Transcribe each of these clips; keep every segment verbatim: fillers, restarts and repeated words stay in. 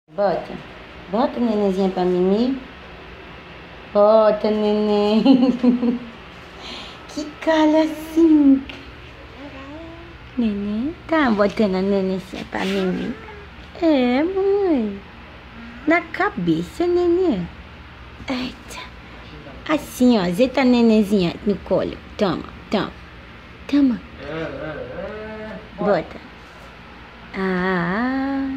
Bota. Bota, nenenzinha, pra mimir. Bota, neném. Que calhacinho. Neném. Tá botando a nenenzinha pra mimir. É, mãe. Na cabeça, neném. Eita. Assim, ó. Zeta a nenenzinha no colo. Toma, toma. Toma. Bota. Ah.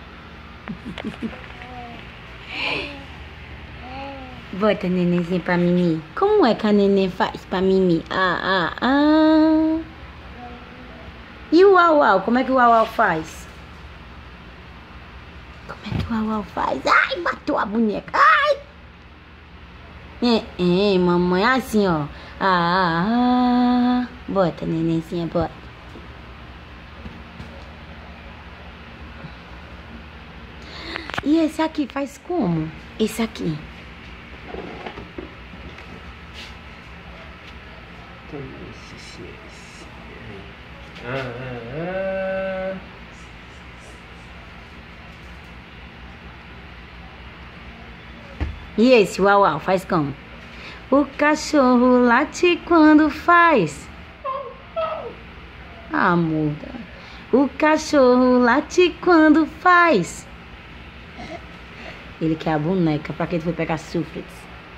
Bota a nenenzinha pra mimir. Como é que a neném faz pra mimir? Ah, ah, ah. E o uau, uau? Como é que o uau, uau faz? Como é que o uau, uau faz? Ai, matou a boneca. Ai. É, é, mamãe. Assim, ó. Ah, ah, ah. Bota a nenenzinha, bota. E esse aqui faz como? Esse aqui. Ah, ah, ah. E esse uau, uau faz como? O cachorro late quando faz. Ah, muda. O cachorro late quando faz. Ele quer a boneca. Pra que ele foi pegar Sufrits?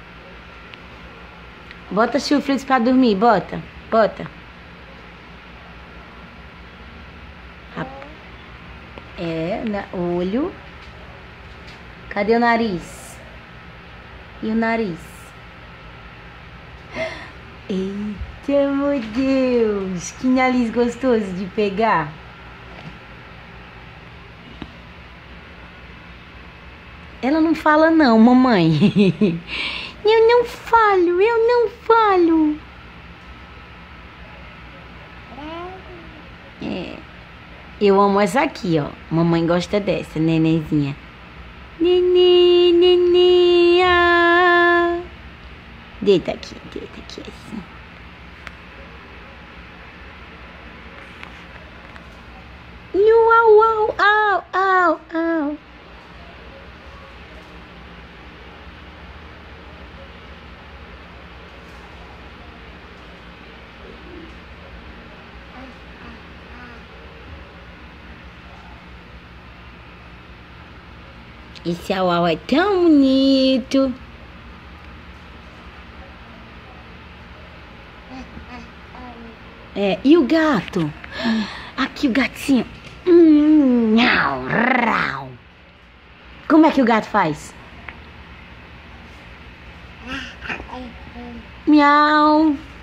Bota Sufrits pra dormir. Bota. Bota. É, olho. Cadê o nariz? E o nariz? Eita, meu Deus. Que nariz gostoso de pegar. Ela não fala não, mamãe. Eu não falo, eu não falo. É. Eu amo essa aqui, ó. Mamãe gosta dessa, nenenzinha. Nenê, nenê, ah. Deita aqui, deita aqui assim. Uau, uau, au, au, au. Esse au-au é tão bonito. É, e o gato? Aqui o gatinho. Hum, miau, rau. Como é que o gato faz? Miau.